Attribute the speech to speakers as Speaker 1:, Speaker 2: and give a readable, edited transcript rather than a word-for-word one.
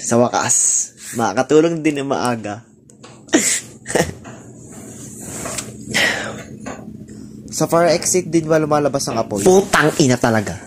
Speaker 1: Sa wakas. Makakatulong din ng maaga. Sa fire exit din ba lumalabas ang apoy? Putang ina talaga.